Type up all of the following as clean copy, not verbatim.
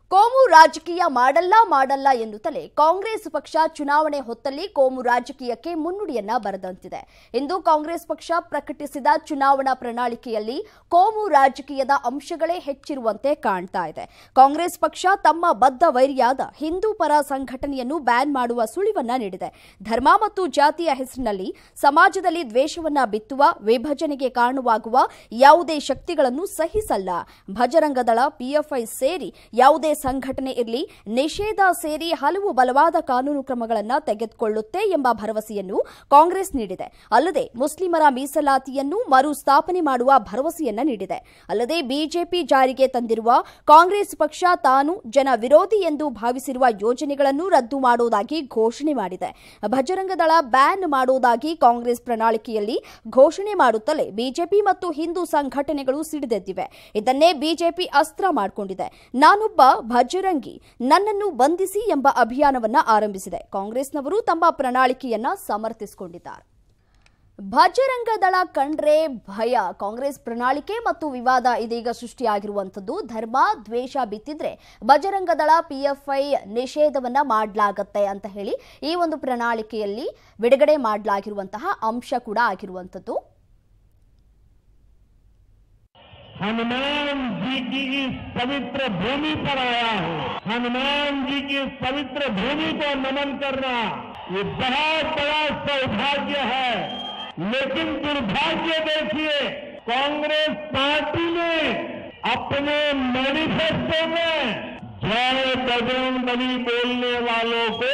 ಕೋಮು ರಾಜಕೀಯ ಮಾಡಲ್ಲ ಎನ್ನುತ್ತಲೇ ಕಾಂಗ್ರೆಸ್ ಪಕ್ಷ ಚುನಾವಣೆ ಹೊತ್ತಲ್ಲಿ ಕೋಮು ರಾಜಕೀಯಕ್ಕೆ ಮುನ್ನುಡಿಯನ್ನ ಬರೆದಂತಿದೆ. ಇಂದು ಕಾಂಗ್ರೆಸ್ ಪಕ್ಷ ಪ್ರಕಟಿಸಿದ ಚುನಾವಣಾ ಪ್ರಣಾಳಿಕೆಯಲ್ಲಿ ಕೋಮು ರಾಜಕೀಯದ ಅಂಶಗಳೇ ಹೆಚ್ಚಿರುವಂತೆ ಕಾಣ್ತಾ ಇದೆ. ಕಾಂಗ್ರೆಸ್ ಪಕ್ಷ ತಮ್ಮ ಬದ್ಧ ವೈರಿಯಾದ ಹಿಂದೂ ಪರ ಸಂಘಟನೆಯನ್ನು ಬ್ಯಾನ್ ಮಾಡುವ ಸುಳಿವನ್ನ ನೀಡಿದೆ. ಧರ್ಮ ಮತ್ತು ಜಾತಿಯ ಹೆಸರಿನಲ್ಲಿ ಸಮಾಜದಲ್ಲಿ ದ್ವೇಷವನ್ನ ಬಿತ್ತುವ, ವಿಭಜನೆಗೆ ಕಾರಣವಾಗುವ ಯಾವುದೇ ಶಕ್ತಿಗಳನ್ನು ಸಹಿಸಲ್ಲ. ಭಜರಂಗ ದಳ, ಪಿಎಫ್ಐ ಸೇರಿ ಯಾವುದೇ ಸಂಘಟನೆ ಇರಲಿ, ನಿಷೇಧ ಸೇರಿ ಹಲವು ಬಲವಾದ ಕಾನೂನು ಕ್ರಮಗಳನ್ನು ತೆಗೆದುಕೊಳ್ಳುತ್ತೆ ಎಂಬ ಭರವಸೆಯನ್ನು ಕಾಂಗ್ರೆಸ್ ನೀಡಿದೆ. ಅಲ್ಲದೆ ಮುಸ್ಲಿಮರ ಮೀಸಲಾತಿಯನ್ನು ಮರು ಸ್ಥಾಪನೆ ಮಾಡುವ ಭರವಸೆಯನ್ನ ನೀಡಿದೆ. ಅಲ್ಲದೆ ಬಿಜೆಪಿ ಜಾರಿಗೆ ತಂದಿರುವ ಕಾಂಗ್ರೆಸ್ ಪಕ್ಷ ತಾನು ಜನ ವಿರೋಧಿ ಎಂದು ಭಾವಿಸಿರುವ ಯೋಜನೆಗಳನ್ನು ರದ್ದು ಮಾಡುವುದಾಗಿ ಘೋಷಣೆ ಮಾಡಿದೆ. ಭಜರಂಗ ದಳ ಬ್ಯಾನ್ ಮಾಡುವುದಾಗಿ ಕಾಂಗ್ರೆಸ್ ಪ್ರಣಾಳಿಕೆಯಲ್ಲಿ ಘೋಷಣೆ ಮಾಡುತ್ತಲೇ ಬಿಜೆಪಿ ಮತ್ತು ಹಿಂದೂ ಸಂಘಟನೆಗಳು ಸಿಡಿದೆದ್ದಿವೆ. ಇದನ್ನೇ ಬಿಜೆಪಿ ಅಸ್ತ್ರ ಮಾಡಿಕೊಂಡಿದೆ. ನಾನೊಬ್ಬ ಭಜರಂಗಿ, ನನ್ನನ್ನು ಬಂಧಿಸಿ ಎಂಬ ಅಭಿಯಾನವನ್ನ ಆರಂಭಿಸಿದೆ. ಕಾಂಗ್ರೆಸ್ನವರು ತಮ್ಮ ಪ್ರಣಾಳಿಕೆಯನ್ನ ಸಮರ್ಥಿಸಿಕೊಂಡಿದ್ದಾರೆ. ಭಜರಂಗ ದಳ ಕಂಡ್ರೆ ಭಯ. ಕಾಂಗ್ರೆಸ್ ಪ್ರಣಾಳಿಕೆ ಮತ್ತು ವಿವಾದ ಇದೀಗ ಸೃಷ್ಟಿಯಾಗಿರುವಂತದ್ದು. ಧರ್ಮ ದ್ವೇಷ ಬಿತ್ತಿದ್ರೆ ಭಜರಂಗ ದಳ, ಪಿಎಫ್ಐ ನಿಷೇಧವನ್ನ ಮಾಡಲಾಗತ್ತೆ ಅಂತ ಹೇಳಿ ಈ ಒಂದು ಪ್ರಣಾಳಿಕೆಯಲ್ಲಿ ಬಿಡುಗಡೆ ಮಾಡಲಾಗಿರುವಂತಹ ಅಂಶ ಕೂಡ ಆಗಿರುವಂತದ್ದು. हनुमान जी की इस पवित्र भूमि पर आया हूं। हनुमान जी की इस पवित्र भूमि को नमन करना ये बहुत बड़ा सौभाग्य है। लेकिन दुर्भाग्य देखिए, कांग्रेस पार्टी ने अपने मैनिफेस्टो में जय बजरंगबली बोलने वालों को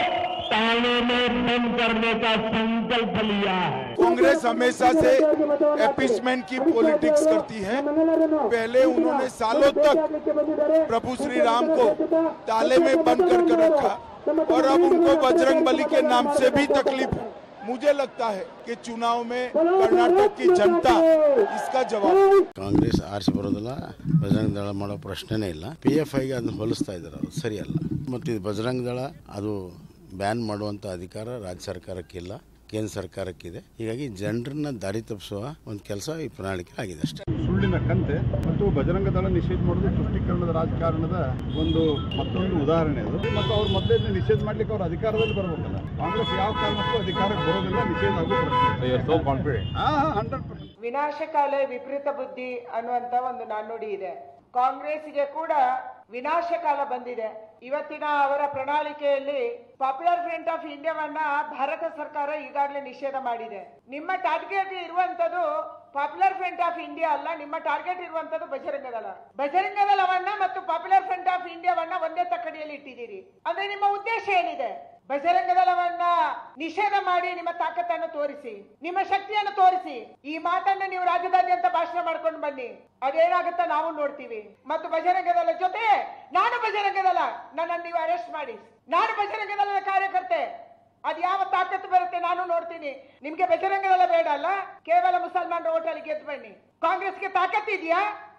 ताने में बंद करने का संकल्प लिया है। कांग्रेस हमेशा से एपीसमेंट की पॉलिटिक्स करती है। पहले उन्होंने सालों तक प्रभु श्री राम को ताले में बंद कर रखा और अब उनको बजरंगबली के नाम से भी तकलीफ है। मुझे लगता है कि चुनाव में कर्नाटक की जनता इसका जवाब। ಕಾಂಗ್ರೆಸ್ ಆರಿಸಿ ಬರೋದಿಲ್ಲ, ಬಜರಂಗ ದಳ ಮಾಡೋ ಪ್ರಶ್ನೆನೇ ಇಲ್ಲ. PFIಗೆ ಅದನ್ನ ಹೋಲಿಸ್ತಾ ಇದ್ದಾರೆ, ಅದು ಸರಿಯಲ್ಲ. ಮತ್ತು ಇದು ಬಜರಂಗ ದಳ ಅದು ಬ್ಯಾನ್ ಮಾಡುವಂಥ ಅಧಿಕಾರ ರಾಜ್ಯ ಸರ್ಕಾರಕ್ಕಿಲ್ಲ, ಕೇಂದ್ರ ಸರ್ಕಾರಕ್ಕಿದೆ. ಹೀಗಾಗಿ ಜನರನ್ನ ದಾರಿ ತಪ್ಪಿಸುವ ಒಂದು ಕೆಲಸ ಈ ಪ್ರಣಾಳಿಕೆ ಆಗಿದೆ ಅಷ್ಟೇ. ಸುಳ್ಳಿನ ಕಂತೆ ಮತ್ತು ಬಜರಂಗ ದಳ ನಿಷೇಧ ಮಾಡೋದು ತುಷ್ಟೀಕರಣದ ರಾಜಕಾರಣದ ಮತ್ತೊಂದು ಉದಾಹರಣೆ ಅದು. ಮತ್ತು ಅವ್ರು ಮೊದಲೇ ನಿಷೇಧ ಮಾಡ್ಲಿಕ್ಕೆ ಅವ್ರ ಅಧಿಕಾರದಲ್ಲಿ ಬರಬೇಕಲ್ಲ. ಕಾಂಗ್ರೆಸ್ ಯಾವ ಕಾರಣಕ್ಕೂ ಅಧಿಕಾರಕ್ಕೆ ಬರೋದಿಲ್ಲ, ನಿಷೇಧ ಆಗೋ ಕಾನ್ಫಿಡೆಂಟ್ 100%. ವಿನಾಶಕಾಲೇ ವಿಪರೀತ ಬುದ್ಧಿ ಅನ್ನುವಂತ ಒಂದು ನಾಣ್ಣುಡಿ ಇದೆ. ಕಾಂಗ್ರೆಸ್ಗೆ ಕೂಡ ವಿನಾಶಕಾಲ ಬಂದಿದೆ. ಇವತ್ತಿನ ಅವರ ಪ್ರಣಾಳಿಕೆಯಲ್ಲಿ ಪಾಪ್ಯುಲರ್ ಫ್ರಂಟ್ ಆಫ್ ಇಂಡಿಯಾವನ್ನ ಭಾರತ ಸರ್ಕಾರ ಈಗಾಗಲೇ ನಿಷೇಧ ಮಾಡಿದೆ. ನಿಮ್ಮ ಟಾರ್ಗೆಟ್ ಇರುವಂತದ್ದು ಪಾಪ್ಯುಲರ್ ಫ್ರಂಟ್ ಆಫ್ ಇಂಡಿಯಾ ಅಲ್ಲ, ನಿಮ್ಮ ಟಾರ್ಗೆಟ್ ಇರುವಂತದ್ದು ಬಜರಂಗ ದಳ. ಬಜರಂಗ ದಳವನ್ನ ಮತ್ತು ಪಾಪ್ಯುಲರ್ ಫ್ರಂಟ್ ಆಫ್ ಇಂಡಿಯಾವನ್ನ ಒಂದೇ ತಕ್ಕಡಿಯಲ್ಲಿ ಇಟ್ಟಿದ್ದೀರಿ. ಅಂದ್ರೆ ನಿಮ್ಮ ಉದ್ದೇಶ ಏನಿದೆ? ಬಜರಂಗ ದಳವನ್ನ ನಿಷೇಧ ಮಾಡಿ ನಿಮ್ಮ ತಾಕತ್ತನ್ನು ತೋರಿಸಿ, ನಿಮ್ಮ ಶಕ್ತಿಯನ್ನು ತೋರಿಸಿ. ಈ ಮಾತನ್ನ ನೀವು ರಾಜ್ಯದಾದ್ಯಂತ ಭಾಷಣ ಮಾಡ್ಕೊಂಡು ಬನ್ನಿ, ಅದೇನಾಗುತ್ತ ನಾವು ನೋಡ್ತೀವಿ. ಮತ್ತು ಬಜರಂಗ ದಳ ಜೊತೆ ನಾನು ಬಜರಂಗ ದಳ, ನನ್ನನ್ನು ನೀವು ಅರೆಸ್ಟ್ ಮಾಡಿ, ನಾನು ಬಜರಂಗ ದಳದ ಕಾರ್ಯಕರ್ತೆ, ಅದ್ ಯಾವ ತಾಕತ್ತು ಬರುತ್ತೆ ನಾನು ನೋಡ್ತೀನಿ. ನಿಮ್ಗೆ ಬಜರಂಗ ದಳ ಬೇಡ ಅಲ್ಲ, ಕೇವಲ ಮುಸಲ್ಮಾನ್ ಓಟಲ್ಲಿ ಗೆದ್ದು ಬನ್ನಿ. ಕಾಂಗ್ರೆಸ್ಗೆ ತಾಕತ್ತಿದೆಯಾ?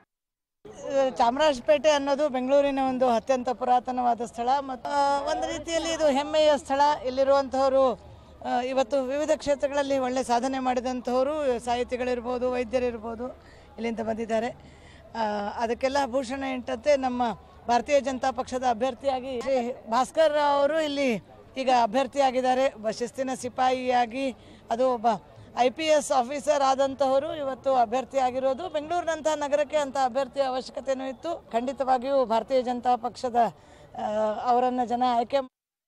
ಚಾಮರಾಜಪೇಟೆ ಅನ್ನೋದು ಬೆಂಗಳೂರಿನ ಒಂದು ಅತ್ಯಂತ ಪುರಾತನವಾದ ಸ್ಥಳ ಮತ್ತು ಒಂದು ರೀತಿಯಲ್ಲಿ ಇದು ಹೆಮ್ಮೆಯ ಸ್ಥಳ. ಇಲ್ಲಿರುವಂತಹವರು ಇವತ್ತು ವಿವಿಧ ಕ್ಷೇತ್ರಗಳಲ್ಲಿ ಒಳ್ಳೆ ಸಾಧನೆ ಮಾಡಿದಂಥವರು, ಸಾಹಿತಿಗಳಿರ್ಬೋದು, ವೈದ್ಯರಿರ್ಬೋದು, ಇಲ್ಲಿಂದ ಬಂದಿದ್ದಾರೆ. ಅದಕ್ಕೆಲ್ಲ ಭೂಷಣ ಎಂಟಂತೆ ನಮ್ಮ ಭಾರತೀಯ ಜನತಾ ಪಕ್ಷದ ಅಭ್ಯರ್ಥಿಯಾಗಿ ಶ್ರೀ ಭಾಸ್ಕರ್ ರಾವ್ ಅವರು ಇಲ್ಲಿ ಈಗ ಅಭ್ಯರ್ಥಿಯಾಗಿದ್ದಾರೆ. ಶಿಸ್ತಿನ ಸಿಪಾಯಿಯಾಗಿ, ಅದು ಒಬ್ಬ IPS ಆಫೀಸರ್ ಆದಂತಹವರು ಇವತ್ತು ಅಭ್ಯರ್ಥಿ ಆಗಿರೋದು. ಬೆಂಗಳೂರಿನಂತಹ ನಗರಕ್ಕೆ ಅಂತ ಅಭ್ಯರ್ಥಿಯ ಅವಶ್ಯಕತೆನೂ ಇತ್ತು. ಖಂಡಿತವಾಗಿಯೂ ಭಾರತೀಯ ಜನತಾ ಪಕ್ಷದ ಅವರನ್ನ ಜನ ಆಯ್ಕೆ.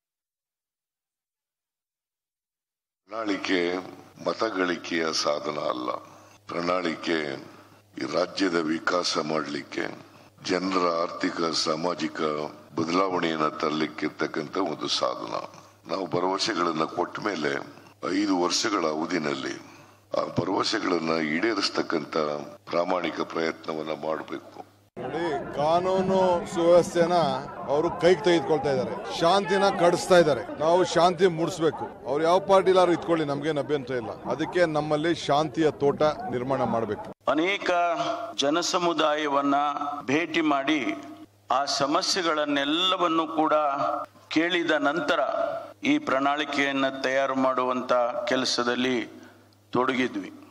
ಪ್ರಣಾಳಿಕೆ ಮತಗಳಿಕೆಯ ಸಾಧನ ಅಲ್ಲ. ಪ್ರಣಾಳಿಕೆ ಈ ರಾಜ್ಯದ ವಿಕಾಸ ಮಾಡಲಿಕ್ಕೆ, ಜನರ ಆರ್ಥಿಕ ಸಾಮಾಜಿಕ ಬದಲಾವಣೆಯನ್ನು ತರಲಿಕ್ಕಿರ್ತಕ್ಕಂಥ ಒಂದು ಸಾಧನ. ನಾವು ಭರವಸೆಗಳನ್ನ ಕೊಟ್ಟ ಮೇಲೆ 5 ವರ್ಷಗಳ ಅವಧಿನಲ್ಲಿ ಆ ಭರವಸೆಗಳನ್ನ ಈಡೇರಿಸತಕ್ಕಂತ ಪ್ರಾಮಾಣಿಕ ಪ್ರಯತ್ನವನ್ನ ಮಾಡಬೇಕು. ಕಾನೂನು ಸುವ್ಯವಸ್ಥೆನ ಅವರು ಕೈಗೆ ತೆಗೆದುಕೊಳ್ತಾ ಇದ್ದಾರೆ, ಶಾಂತಿನ ಕಡಿಸ್ತಾ ಇದ್ದಾರೆ. ನಾವು ಶಾಂತಿ ಮೂಡಿಸಬೇಕು. ಅವ್ರು ಯಾವ ಪಾರ್ಟಿಲಾರು ಇಟ್ಕೊಳ್ಳಿ, ನಮ್ಗೇನು ಅಭ್ಯಂತರ ಇಲ್ಲ. ಅದಕ್ಕೆ ನಮ್ಮಲ್ಲಿ ಶಾಂತಿಯ ತೋಟ ನಿರ್ಮಾಣ ಮಾಡಬೇಕು. ಅನೇಕ ಜನಸಮುದಾಯವನ್ನ ಭೇಟಿ ಮಾಡಿ ಆ ಸಮಸ್ಯೆಗಳನ್ನೆಲ್ಲವನ್ನು ಕೂಡ ಕೇಳಿದ ನಂತರ ಈ ಪ್ರಣಾಳಿಕೆಯನ್ನು ತಯಾರು ಮಾಡುವಂತ ಕೆಲಸದಲ್ಲಿ ತೊಡಗಿದ್ವಿ.